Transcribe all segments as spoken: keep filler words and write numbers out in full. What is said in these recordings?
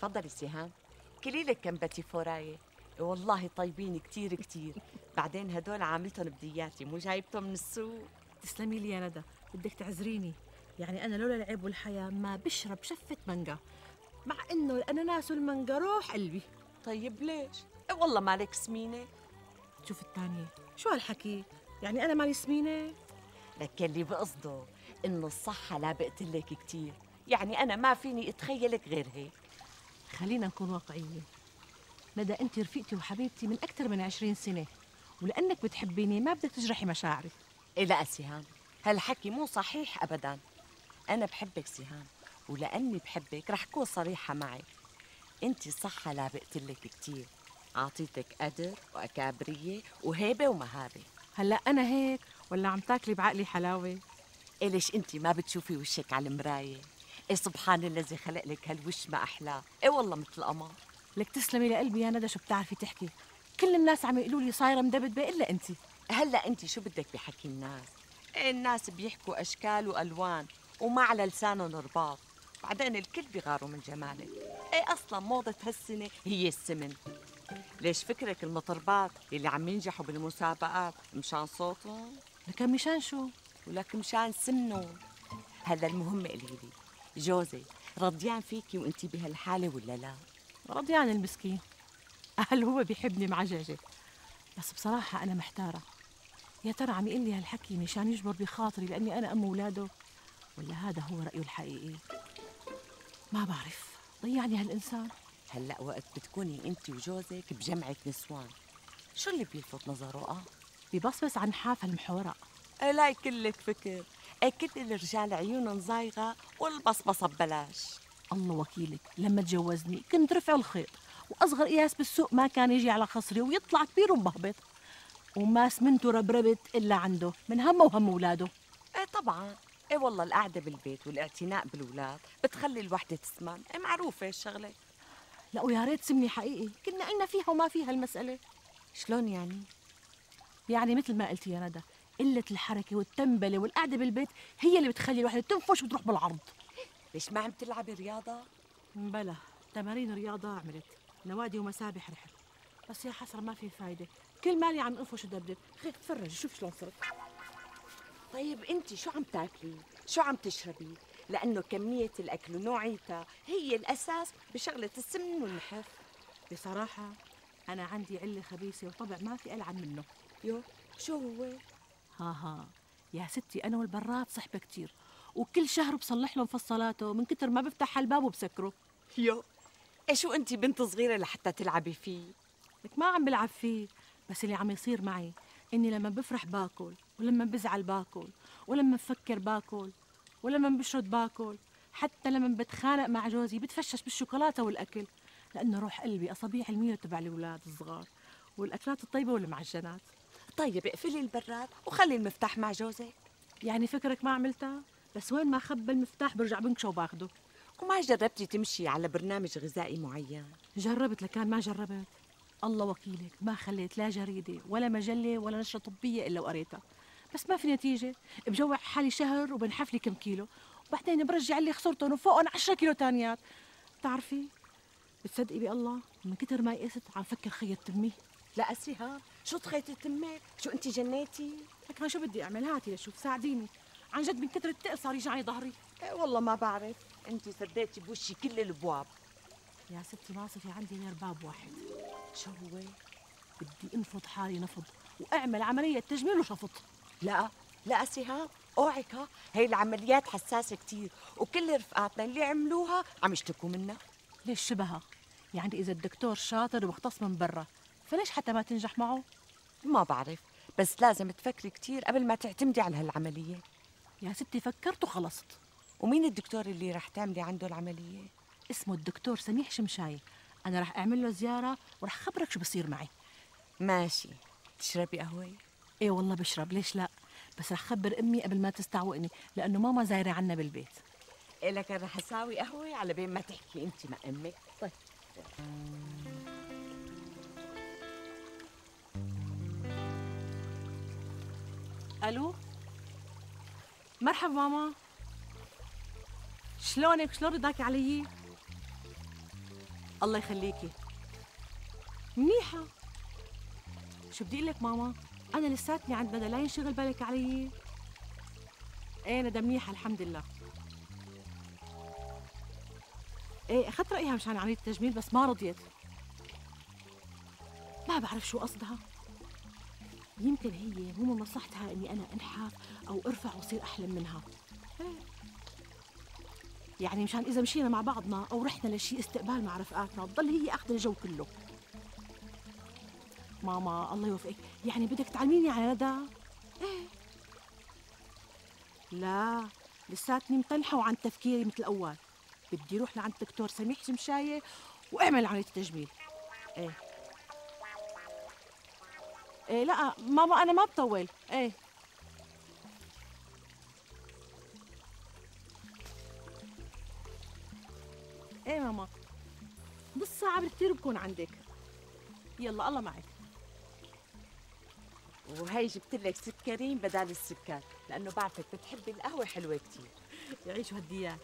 تفضلي سهام، كلي لك كم بتي فورايه. والله طيبين كتير كتير. بعدين هدول عاملتهم بدياتي، مو جايبتهم من السوق. تسلمي لي يا ندى، بدك تعذريني. يعني أنا لولا العيب والحياة ما بشرب شفة مانجا، مع إنه الأناناس والمانجا روح قلبي. طيب ليش؟ إيه والله مالك سمينه. شوف الثانية، شو هالحكي؟ يعني أنا مالي سمينة؟ لك اللي بقصده إنه الصحة لا بقتلك كتير، يعني أنا ما فيني أتخيلك غير هيك. خلينا نكون واقعيين. ندى، أنت رفيقتي وحبيبتي من أكثر من عشرين سنة، ولأنك بتحبيني ما بدك تجرحي مشاعري. إيه لا سهام، هالحكي مو صحيح أبداً. أنا بحبك سهام، ولأني بحبك رح كون صريحة معك. أنت الصحة لا بقتلك كتير، عاطيتك قدر وأكابرية وهيبة ومهابة. هلأ أنا هيك ولا عم تاكلي بعقلي حلاوة؟ إيه ليش أنت ما بتشوفي وشك على المراية؟ إيه سبحان الذي خلق لك هالوش ما أحلاه. إيه والله مثل القمر. لك تسلمي لقلبي يا ندى، شو بتعرفي تحكي. كل الناس عم يقولوا لي صايرة مدبدبة إلا أنت. هلا أنت شو بدك بحكي الناس؟ إيه الناس بيحكوا أشكال وألوان وما على لسانهم رباط. بعدين الكل بيغاروا من جمالك. إيه أصلا موضة هالسنة هي السمن. ليش فكرك المطربات اللي عم ينجحوا بالمسابقات مشان صوتهم؟ لكن مشان شو؟ ولك مشان سمنهم. هلا المهم قليلي، جوزي رضيان فيكي وانتي بهالحالة ولا لا؟ رضيان المسكين. هل هو بيحبني معججة؟ بس بصراحة أنا محتارة. يا ترى عم يقول لي هالحكي مشان يجبر بخاطري لأني أنا أم أولاده، ولا هذا هو رأيه الحقيقي؟ ما بعرف، ضيعني هالإنسان. هلا وقت بتكوني انتي وجوزك بجمعة نسوان، شو اللي بيلفت نظره؟ اه ببصبص عن حاف هالمحورة. إيه لا يكلك فكر. إيه كل الرجال عيونهم زايغة والبصبصة ببلاش. الله وكيلك، لما تجوزني كنت رفع الخيط، وأصغر قياس بالسوق ما كان يجي على خصري ويطلع كبير ومبهبط، وما سمنته ربربت إلا عنده من همه وهم أولاده. ايه طبعا. ايه والله القعدة بالبيت والاعتناء بالولاد بتخلي الوحدة تسمن. ايه معروفة الشغلة. لا ويا ريت سمني حقيقي، كنا قلنا فيها وما فيها المسألة. شلون يعني؟ يعني مثل ما قلتي يا ندى، قلة الحركة والتنبلة والقعدة بالبيت هي اللي بتخلي الوحدة تنفش وتروح بالعرض. ليش ما عم تلعبي رياضة؟ بلا، تمارين رياضة عملت، نوادي ومسابح رحت، بس يا حسرة ما في فايدة. كل مالي عم انفش ودبدب. خير تفرجي شوف شلون صرت. طيب انت شو عم تاكلي؟ شو عم تشربي؟ لأنه كمية الأكل ونوعيتها هي الأساس بشغلة السمن والنحف. بصراحة أنا عندي علة خبيثة وطبع ما في ألعن منه. يو شو هو؟ ها ها يا ستي، أنا والبراد صحبة كتير، وكل شهر بصلح له مفصلاته من كتر ما بفتح الباب وبسكره. يو ايه شو انت بنت صغيرة لحتى تلعبي فيه؟ لك ما عم بلعب فيه، بس اللي عم يصير معي إني لما بفرح باكل، ولما بزعل باكل، ولما بفكر باكل، ولما بشرد باكل، حتى لما بتخانق مع جوزي بتفشش بالشوكولاتة والأكل، لأنه روح قلبي أصابيع المية تبع الأولاد الصغار والأكلات الطيبة والمعجنات. طيب اقفلي البراد وخلي المفتاح مع جوزك. يعني فكرك ما عملتها؟ بس وين ما خبى المفتاح برجع بنكشه وباخده. وما جربتي تمشي على برنامج غذائي معين؟ جربت لكان ما جربت. الله وكيلك ما خليت لا جريدة ولا مجلة ولا نشرة طبية إلا وقريتها، بس ما في نتيجة. بجوع حالي شهر وبنحف لي كم كيلو، وبعدين برجع اللي خسرتهم وفوقهم عشرة كيلو تانيات. بتعرفي، بتصدقي بالله من كتر ما يئست عم فكر خيط تمي. لا أسيها، شو تخيطي تمك؟ شو انت جنيتي؟ لك شو بدي أعمل؟ هاتي لشوف ساعديني، عن جد من كتر التقل صار يجعني ظهري. ايه والله ما بعرف، انت سديتي بوشي كل الابواب. يا ستي ما في عندي غير باب واحد. شو هو؟ بدي انفض حالي نفض واعمل عملية تجميل وشفط. لا لا أسيها، اوعك ها، هي العمليات حساسة كتير وكل رفقاتنا اللي عملوها عم يشتكوا منها. ليش شبهها؟ يعني إذا الدكتور شاطر ومختص من برا، فليش حتى ما تنجح معه؟ ما بعرف، بس لازم تفكري كتير قبل ما تعتمدي على هالعملية. يا ستي فكرت وخلصت. ومين الدكتور اللي رح تعملي عنده العملية؟ اسمه الدكتور سميح شمشاي. أنا رح أعمل له زيارة ورح خبرك شو بصير معي. ماشي. تشربي قهوة؟ إيه والله بشرب، ليش لا، بس رح خبر أمي قبل ما تستعوقني لأنه ماما زايرة عنا بالبيت. إيه لك رح أساوي قهوة على بين ما تحكي أنت مع أمك. طيب. ألو، مرحبا ماما، شلونك؟ شلون رضاكي علي؟ الله يخليكي. منيحة. شو بدي اقول لك ماما؟ أنا لساتني عند ندى، لا ينشغل بالك علي. ايه ندى منيحة الحمد لله. ايه أخذت رأيها مشان عملية التجميل بس ما رضيت. ما بعرف شو قصدها. يمكن هي مو من مصلحتها إني أنا أنحف أو أرفع وأصير أحلم منها. إيه. يعني مشان إذا مشينا مع بعضنا أو رحنا لشي استقبال مع رفقاتنا تضل هي أخذ الجو كله. ماما الله يوفقك، يعني بدك تعلميني على ندى؟ ايه. لا لساتني مطلحة وعن تفكيري مثل الأول. بدي روح لعند دكتور سميح جمشاية واعمل عملية التجميل. ايه ايه لا ماما أنا ما بطول. ايه ايه ماما نص ساعة بالكثير بكون عندك. يلا الله معك. وهي جبت لك سكرين بدل السكر لانه بعرفك بتحبي القهوه حلوه كثير. يعيشوا هالديات.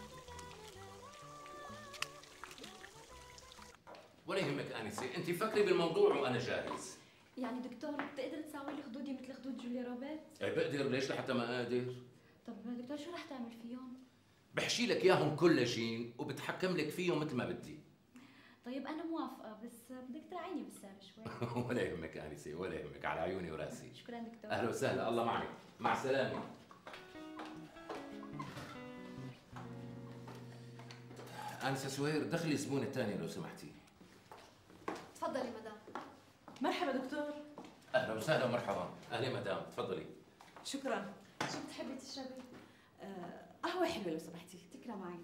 ولا يهمك انسه، انت فكري بالموضوع وانا جاهز. يعني دكتور بتقدر تساوي لي خدودي مثل خدود جوليا روبرت؟ ايه بقدر، ليش لحتى ما قادر؟ طب دكتور شو رح تعمل فيهم؟ بحشي لك اياهم كولاجين وبتحكم لك فيهم مثل ما بدي. طيب انا موافقه بس بدك تراعيني بالسعر شوي. ولا يهمك انسه، ولا يهمك، على عيوني وراسي. شكرا دكتور. اهلا وسهلا، الله معك، مع السلامه. انسه سوير دخلي الزبونه الثانيه لو سمحتي. تفضلي مدام. مرحبا دكتور. اهلا وسهلا ومرحبا. اهلا مدام، تفضلي. شكرا. شو بتحبي تشربي؟ آه، قهوة حلوة لو سمحتي. تكرم معي.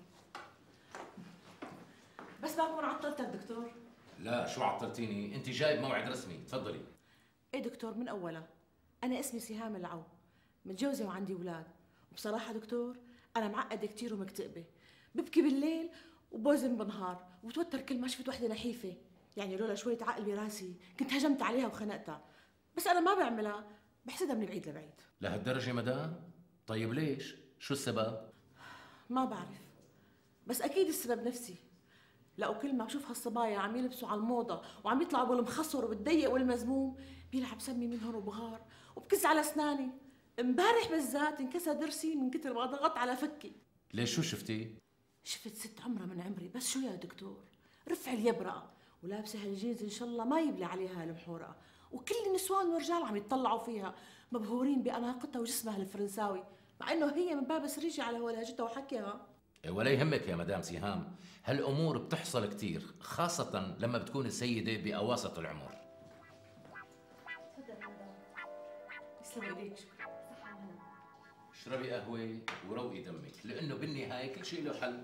بس بكون عطلتك دكتور. لا شو عطلتيني، انت جايب موعد رسمي، تفضلي. ايه دكتور من اولها. انا اسمي سهام العو، متجوزة وعندي اولاد، وبصراحة دكتور انا معقدة كثير ومكتئبة، ببكي بالليل وبوزن بالنهار وبتوتر كل ما شفت وحدة نحيفة، يعني لولا شوية عقل براسي كنت هجمت عليها وخنقتها، بس انا ما بعملها، بحسدها من بعيد لبعيد. لهالدرجه مدام؟ طيب ليش؟ شو السبب؟ ما بعرف، بس اكيد السبب نفسي. لا وكل ما بشوف هالصبايا عم يلبسوا على الموضة وعم يطلعوا بالمخصر وبالضيق والمزموم بيلعب سمي من هون وبغار وبكز على اسناني. امبارح بالذات انكسر ضرسي من كثر ما ضغط على فكي. ليش شو شفتي؟ شفت ست عمرها من عمري، بس شو يا دكتور؟ رفع اليبرقة ولابسه هالجينز ان شاء الله ما يبلي عليها المحورقة، وكل النسوان والرجال عم يتطلعوا فيها مبهورين بأناقتها وجسمها الفرنساوي، مع انه هي من باب سريجة على ولاجتها وحكيها. ولا يهمك يا مدام سهام، هالامور بتحصل كثير، خاصة لما بتكون السيدة بأواسط العمر. تفضلي مدام. يسلم ايديك. صحة وهنا. اشربي قهوة وروقي دمك، لأنه بالنهاية كل شيء له حل.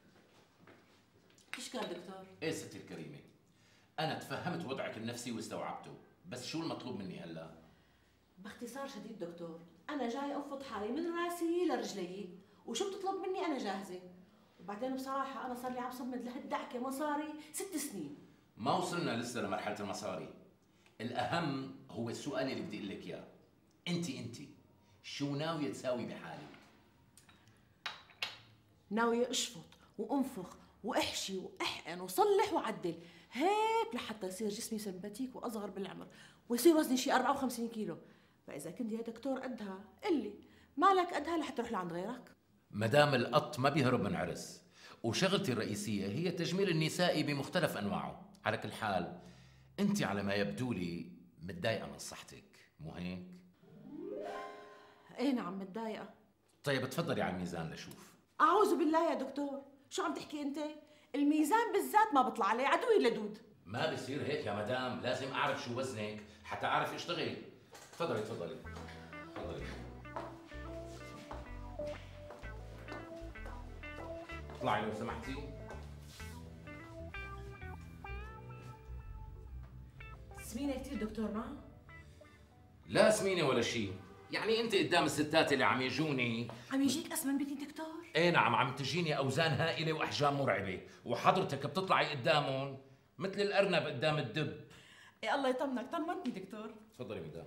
ايش كان دكتور؟ ايه ستي الكريمة، أنا تفهمت وضعك النفسي واستوعبته، بس شو المطلوب مني هلا؟ باختصار شديد دكتور، أنا جاي أنفض حالي من راسي لرجلي، وشو بتطلب مني أنا جاهزة. وبعدين بصراحة أنا صار لي عم صمد لهالدعكة مصاري ست سنين. ما وصلنا لسه لمرحلة المصاري. الأهم هو السؤال اللي بدي أقول لك إياه. أنت أنت شو ناوية تساوي بحالك؟ ناوية أشفط وأنفخ وأحشي وأحقن وصلح وعدل، هيك لحتى يصير جسمي سمباتيك وأصغر بالعمر، ويصير وزني شي أربعة وخمسين كيلو. فإذا كنت يا دكتور قدها قلي، مالك قدها لحتى تروح لعند غيرك؟ مدام القط ما بيهرب من عرس، وشغلتي الرئيسية هي التجميل النسائي بمختلف أنواعه. على كل حال أنت على ما يبدو لي متضايقة من صحتك، مو هيك؟ إيه نعم متضايقة. طيب تفضلي على الميزان لشوف. أعوذ بالله يا دكتور، شو عم تحكي أنت؟ الميزان بالذات ما بطلع عليه، عدوي لدود. ما بصير هيك يا مدام، لازم أعرف شو وزنك حتى أعرف أشتغل. تفضلي تفضلي تفضلي. اطلعي لو سمحتي. سمينة كثير دكتور ما؟ لا سمينة ولا شيء، يعني انت قدام الستات اللي عم يجوني عم يجيك أسمن بيتي دكتور؟ ايه نعم، عم تجيني اوزان هائلة واحجام مرعبة، وحضرتك بتطلعي قدامهم مثل الارنب قدام الدب. إيه الله يطمنك، طمنتني دكتور. تفضلي مدام.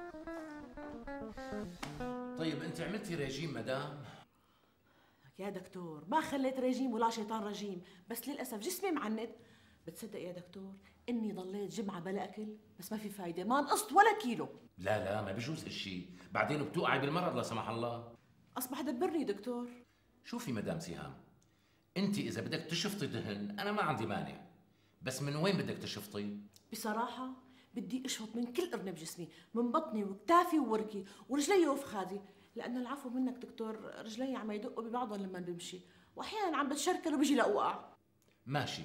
طيب انت عملتي ريجيم مدام؟ يا دكتور ما خليت رجيم ولا شيطان رجيم، بس للأسف جسمي معند، بتصدق يا دكتور اني ضليت جمعه بلا اكل بس ما في فايده، ما نقصت ولا كيلو. لا لا ما بيجوز هالشي، بعدين بتوقعي بالمرض لا سمح الله. اصبح دبرني دكتور. شوفي مدام سهام، انت اذا بدك تشفطي دهن انا ما عندي مانع، بس من وين بدك تشفطي؟ بصراحه بدي اشفط من كل قرن بجسمي، من بطني وكتافي ووركي ورجلي وفخادي، لأن العفو منك دكتور رجلي عم يدقوا ببعضهم لما بمشي، وأحيانا عم بتشركل وبيجي لأوقع. ماشي،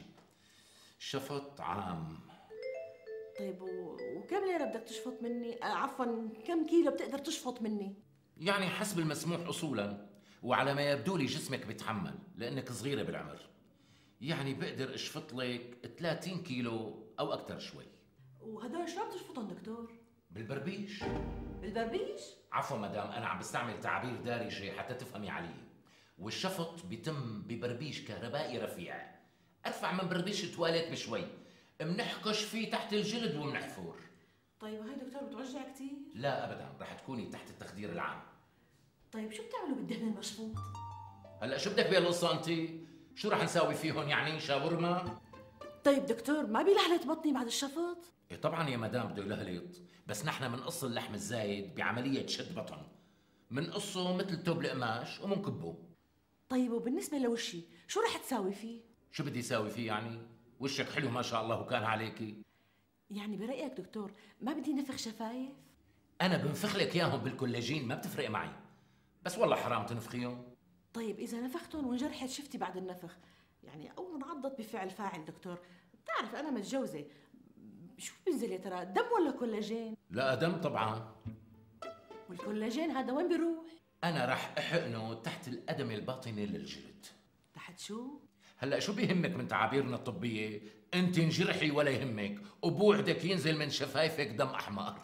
شفط عام. طيب و... وكم ليرة بدك تشفط مني؟ آه عفوا كم كيلو بتقدر تشفط مني؟ يعني حسب المسموح أصولا، وعلى ما يبدو لي جسمك بيتحمل لأنك صغيرة بالعمر. يعني بقدر أشفط لك ثلاثين كيلو أو أكثر شوي. وهدول شو عم تشفطهم دكتور؟ بالبربيش. بالبربيش؟ عفوا مدام، أنا عم بستعمل تعابير دارجة حتى تفهمي علي. والشفط بيتم ببربيش كهربائي رفيع، أرفع من بربيش تواليت بشوي، منحكش فيه تحت الجلد ومنحفر. طيب هاي دكتور بتوجع كثير؟ لا أبدا، رح تكوني تحت التخدير العام. طيب شو بتعملوا بالدهن المشفوط؟ هلا شو بدك بهالقصة أنت؟ شو رح نساوي فيهم يعني شاورما؟ طيب دكتور ما بيلهلت بطني بعد الشفط؟ إيه طبعا يا مدام بده يلهلط، بس نحن منقص اللحم الزايد بعملية شد بطن، منقصه مثل توب القماش ومنكبه. طيب وبالنسبة لوشي شو رح تساوي فيه؟ شو بدي ساوي فيه يعني؟ وشك حلو ما شاء الله وكان عليكي. يعني برأيك دكتور ما بدي نفخ شفايف؟ أنا بنفخ لك إياهم بالكولاجين، ما بتفرق معي، بس والله حرام تنفخيهم. طيب إذا نفختهم وانجرحت شفتي بعد النفخ، يعني أو انعضت بفعل فاعل دكتور، بتعرف أنا متجوزة، شو بينزل يا ترى، دم ولا كولاجين؟ لا دم طبعا. والكولاجين هذا وين بيروح؟ أنا رح أحقنه تحت الأدمة الباطنة للجلد. تحت شو؟ هلا شو بيهمك من تعابيرنا الطبية؟ أنت انجرحي ولا يهمك، وبوعدك ينزل من شفايفك دم أحمر.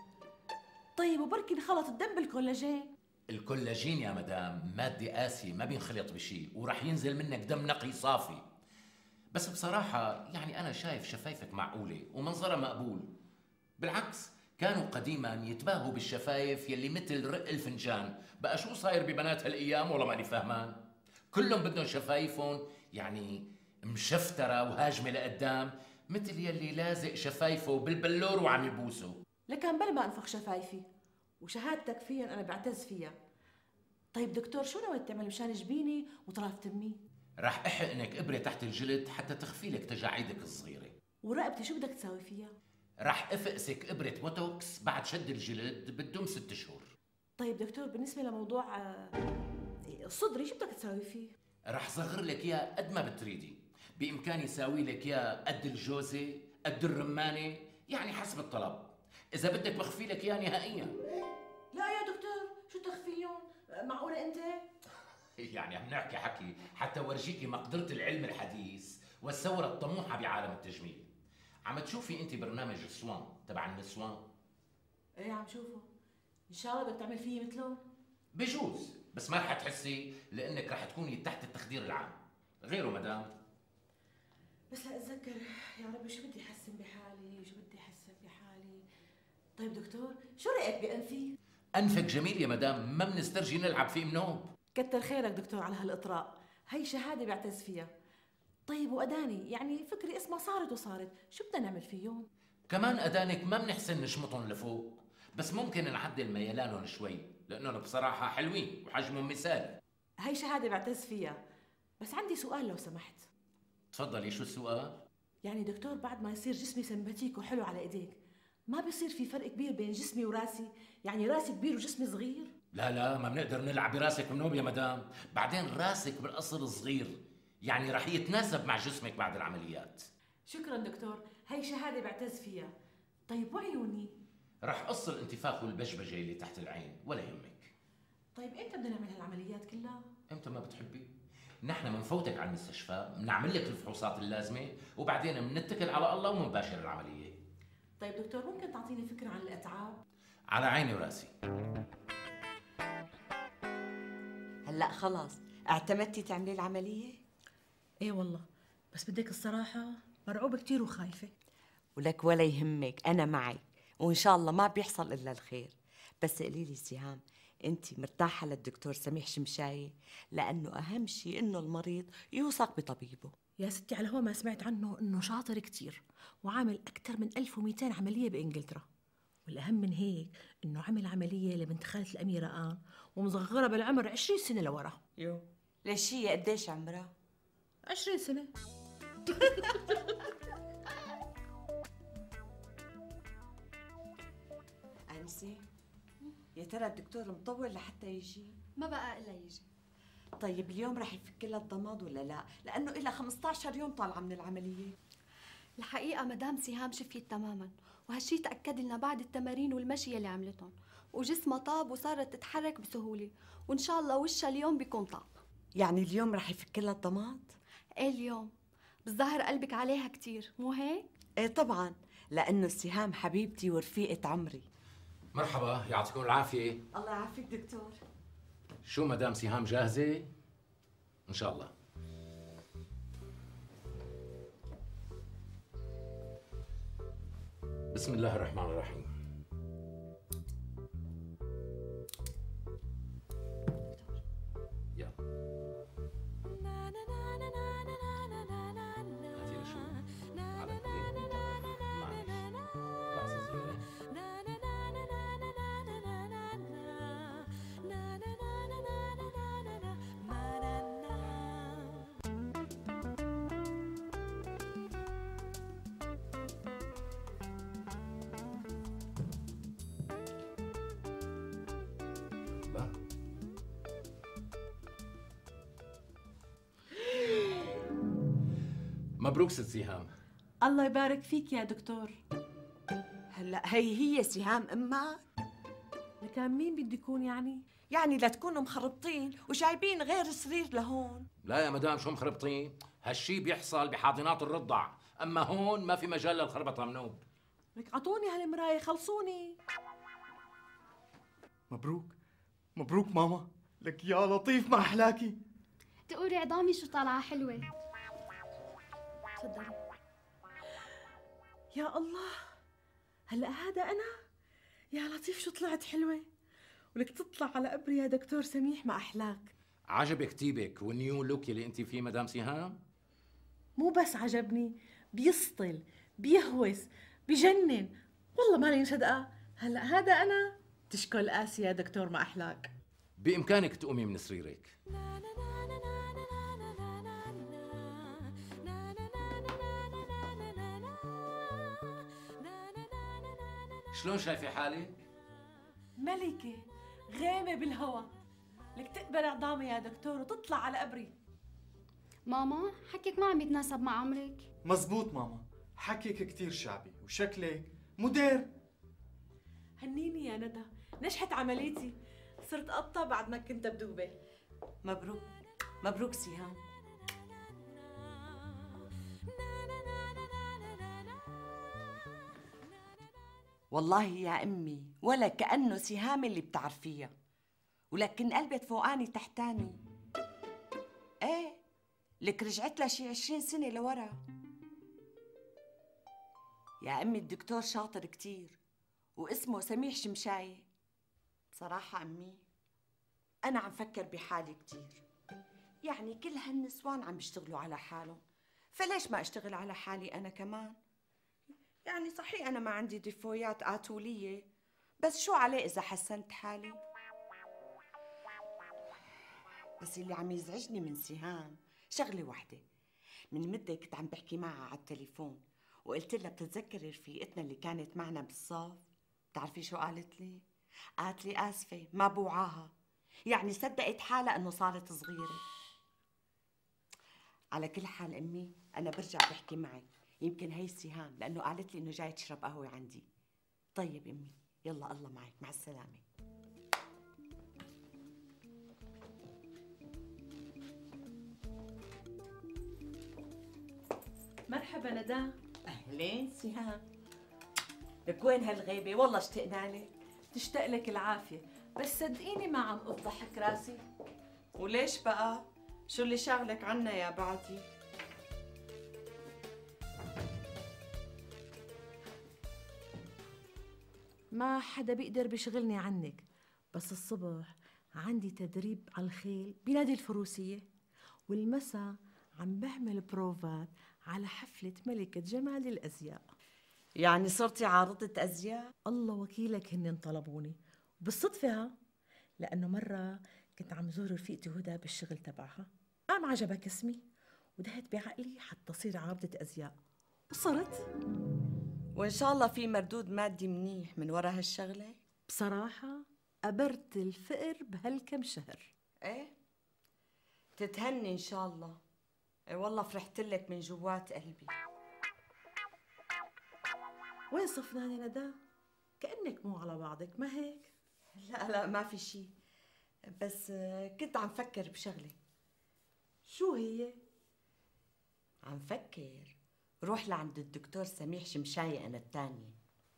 طيب وبركي انخلط الدم بالكولاجين؟ الكولاجين يا مدام مادة قاسية ما بينخلط بشيء، ورح ينزل منك دم نقي صافي. بس بصراحة يعني أنا شايف شفايفك معقولة ومنظرها مقبول. بالعكس كانوا قديما يتباهوا بالشفايف يلي مثل رق الفنجان، بقى شو صاير ببنات هالأيام والله ماني فهمان. كلهم بدهم شفايفهم يعني مشفترة وهاجمة لقدام، مثل يلي لازق شفايفه بالبلور وعم يبوسه. لكن بلا ما انفخ شفايفي، وشهادتك فيها أنا بعتز فيها. طيب دكتور شو ناوي تعمل مشان جبيني وطراف تمي؟ رح احقنك ابره تحت الجلد حتى تخفي لك تجاعيدك الصغيره. ورقبتي شو بدك تساوي فيها؟ رح افقسك ابره بوتوكس بعد شد الجلد بدهم ست شهور. طيب دكتور بالنسبه لموضوع آه، الصدري شو بدك تساوي فيه؟ رح صغر لك اياه قد ما بتريدي، بامكاني ساوي لك اياه قد الجوزه قد الرمانه، يعني حسب الطلب. اذا بدك بخفي لك اياه نهائيا. لا يا دكتور شو تخفيهم؟ معقوله انت؟ يعني عم نحكي حكي حتى ورجيكي مقدرة العلم الحديث والثورة الطموحة بعالم التجميل. عم تشوفي انت برنامج السوان تبع النسوان؟ ايه عم شوفه، ان شاء الله بدك تعمل فيي مثله؟ بجوز، بس ما رح تحسي لانك رح تكوني تحت التخدير العام. غيره مدام. بس لا اتذكر يا ربي شو بدي احسن بحالي، شو بدي احسن بحالي. طيب دكتور شو رايك بانفي؟ انفك جميل يا مدام، ما بنسترجي نلعب فيه منوب. كتر خيرك دكتور على هالاطراء، هي شهاده بعتز فيها. طيب واداني يعني فكري اسمها صارت وصارت، شو بدنا نعمل فيهم؟ كمان ادانك ما بنحسن نشمطهم لفوق، بس ممكن نعدل ميلانهم شوي لانهم بصراحه حلوين وحجمهم مثالي. هي شهاده بعتز فيها، بس عندي سؤال لو سمحت. تفضلي، شو السؤال؟ يعني دكتور بعد ما يصير جسمي سمباتيك وحلو على ايديك، ما بيصير في فرق كبير بين جسمي وراسي؟ يعني راسي كبير وجسمي صغير؟ لا لا ما بنقدر نلعب براسك منوب يا مدام، بعدين راسك بالاصل صغير، يعني رح يتناسب مع جسمك بعد العمليات. شكرا دكتور، هي شهادة بعتز فيها. طيب وعيوني؟ رح قص الانتفاخ والبجبجة اللي تحت العين ولا يهمك. طيب امتى بدنا نعمل هالعمليات كلها؟ امتى ما بتحبي؟ نحن منفوتك على المستشفى، بنعمل لك الفحوصات اللازمة وبعدين بنتكل على الله ومنباشر العملية. طيب دكتور ممكن تعطيني فكرة عن الأتعاب؟ على عيني وراسي. هلا خلاص اعتمدتي تعملي العملية؟ ايه والله، بس بدك الصراحة مرعوبة كتير وخايفة. ولك ولا يهمك، أنا معك وإن شاء الله ما بيحصل إلا الخير. بس قولي لي سهام، أنت مرتاحة للدكتور سميح شمشاية؟ لأنه أهم شيء إنه المريض يوثق بطبيبه. يا ستي على هو ما سمعت عنه انه شاطر كتير وعامل اكثر من ألف ومئتين عمليه بانجلترا، والاهم من هيك انه عمل عمليه لبنت خالة الاميره آن ومصغره بالعمر عشرين سنه لورا. يو ليش هي قديش عمرها؟ عشرين سنه. أنسي يا ترى الدكتور مطول لحتى يجي؟ ما بقى إلا يجي. طيب اليوم رح يفك لها الضماد ولا لا؟ لأنه إلها خمسة عشر يوم طالعة من العملية. الحقيقة مدام سهام شفيت تماما، وهالشي تأكد لنا بعد التمارين والمشي اللي عملتهم، وجسمها طاب وصارت تتحرك بسهولة، وإن شاء الله وشها اليوم بيكون طاب. يعني اليوم رح يفك لها الضماد؟ إيه اليوم؟ بالظاهر قلبك عليها كتير، مو هيك؟ إيه طبعا، لأنه سهام حبيبتي ورفيقة عمري. مرحبا، يعطيكم العافية. الله يعافيك دكتور. شو مدام سهام جاهزة؟ إن شاء الله. بسم الله الرحمن الرحيم. يلا. هاتي شو؟ على البيت. معلش. لحظة صغيرة. لا. مبروك ست سهام. الله يبارك فيك يا دكتور. هلا هي هي سهام أمك؟ لكان مين بده يكون يعني؟ يعني لا تكونوا مخربطين وجايبين غير سرير لهون. لا يا مدام، شو مخربطين؟ هالشي بيحصل بحاضنات الرضع، أما هون ما في مجال للخربطة منوب. لك عطوني هالمراية خلصوني. مبروك مبروك ماما، لك يا لطيف ما أحلاكي. تقولي عظامي شو طالعة حلوة. تفضلي. يا الله، هلا هذا أنا؟ يا لطيف شو طلعت حلوة، ولك تطلع على قبري يا دكتور سميح ما أحلاك. عجبك تيبك والنيو لوك اللي انت فيه مدام سهام؟ مو بس عجبني، بيسطل بيهوس بجنن، والله مالي مصدقة. هلا هذا أنا؟ تشكل قاسي يا دكتور ما أحلاك. بإمكانك تقومي من سريرك. شلون شايفة حالك؟ ملكة غيمة بالهوا، لك تقبل عظامي يا دكتور وتطلع على قبري. ماما حكيك ما عم يتناسب مع عمرك. مزبوط ماما، حكيك كتير شعبي وشكلك مدير. هنيني يا ندى، نجحت عمليتي، صرت أبطأ بعد ما كنت بدوبة. مبروك مبروك سهام. والله يا أمي ولا كأنه سهام اللي بتعرفيها، ولكن قلبت فوقاني تحتاني. ايه لك رجعت لها شي عشرين سنة لورا. يا أمي الدكتور شاطر كتير واسمه سميح شمشاية. بصراحة أمي أنا عم فكر بحالي كتير، يعني كل هالنسوان عم بيشتغلوا على حالهم، فليش ما أشتغل على حالي أنا كمان؟ يعني صحيح أنا ما عندي ديفويات آتولية، بس شو عليه إذا حسنت حالي؟ بس اللي عم يزعجني من سهام شغلة وحدة. من مدة كنت عم بحكي معها على التليفون وقلت لها بتتذكري رفيقتنا اللي كانت معنا بالصف؟ بتعرفي شو قالت لي؟ قالت لي آسفة ما بوعاها، يعني صدقت حالها إنه صارت صغيرة. على كل حال أمي أنا برجع بحكي معك، يمكن هي سهام لأنه قالت لي إنه جاي تشرب قهوة عندي. طيب أمي يلا الله معك، مع السلامة. مرحبا ندى. أهلين سهام، لك وين هالغيبة؟ والله اشتقنا لك. تشتاق لك العافية، بس صدقيني ما عم أفضحك راسي. وليش بقى؟ شو اللي شاغلك عنا يا بعدي؟ ما حدا بيقدر بيشغلني عنك، بس الصبح عندي تدريب على الخيل بنادي الفروسية، والمساء عم بعمل بروفات على حفلة ملكة جمال الأزياء. يعني صرتي عارضة أزياء؟ الله وكيلك هن طلبوني بالصدفة ها، لأنه مرة كنت عم زور رفيقتي هدى بالشغل تبعها، قام عجبك اسمي ودهت بعقلي حتى صير عارضة أزياء وصرت. وإن شاء الله في مردود مادي منيح من وراء هالشغلة؟ بصراحة قبرت الفقر بهالكم شهر. ايه تتهني إن شاء الله. ايه والله فرحت لك من جوات قلبي. وين صفنانة ندى؟ كأنك مو على بعضك، ما هيك؟ لا لا ما في شي، بس كنت عم فكر بشغلة. شو هي؟ عم فكر روح لعند الدكتور سميح شمشاية أنا التانية.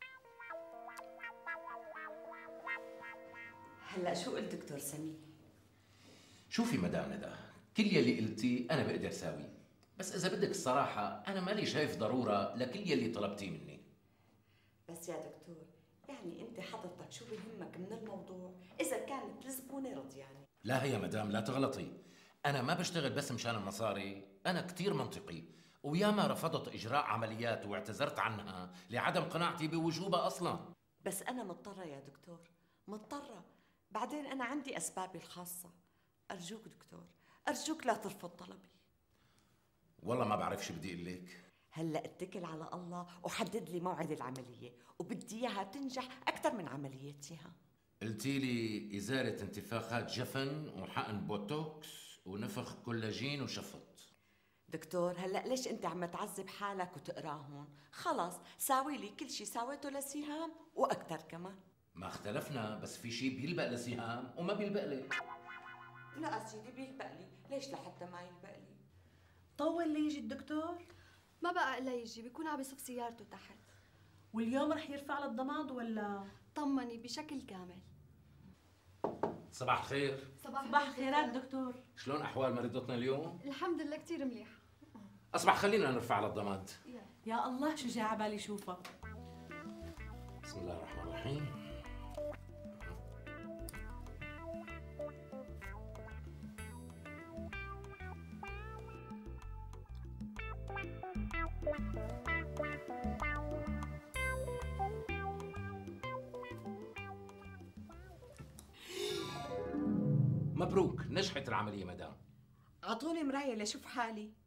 هلا شو قلت دكتور سميح؟ شوفي مدام ندى، كل يلي قلتيه أنا بقدر ساويه، بس إذا بدك الصراحة أنا مالي شايف ضرورة لكل يلي طلبتيه مني. بس يا دكتور يعني أنت حضرتك شو بهمك من الموضوع إذا كانت الزبونة رضيانة؟ لا يا مدام لا تغلطي، أنا ما بشتغل بس مشان المصاري، أنا كتير منطقي، وياما رفضت إجراء عمليات واعتذرت عنها لعدم قناعتي بوجوبها أصلاً. بس أنا مضطرة يا دكتور، مضطرة، بعدين أنا عندي أسبابي الخاصة. أرجوك دكتور، أرجوك لا ترفض طلبي. والله ما بعرف شو بدي أقول لك. هلا اتكل على الله وحدد لي موعد العملية، وبدي إياها تنجح أكثر من عمليتها. قلتي لي إزالة انتفاخات جفن وحقن بوتوكس ونفخ كولاجين وشفط. دكتور هلا ليش انت عم تعذب حالك وتقراهن؟ خلص ساوي لي كل شيء ساويته لسهام واكثر كمان. ما اختلفنا، بس في شيء بيلبق لسهام وما بيلبق لي. لا سيدي بيلبق لي، ليش لحتى ما يلبق لي؟ طول ليجي الدكتور؟ ما بقى إلا يجي، بيكون عم يصف سيارته تحت. واليوم رح يرفع للضماد ولا؟ طمني بشكل كامل. صباح الخير. صباح, صباح الخيرات دكتور. شلون أحوال مريضتنا اليوم؟ الحمد لله كتير مليح. أصبح خلينا نرفع على الضماد. يا الله شو جاي عبالي شوفها. بسم الله الرحمن الرحيم. مبروك نجحت العملية مدام. اعطوني مراية لشوف حالي.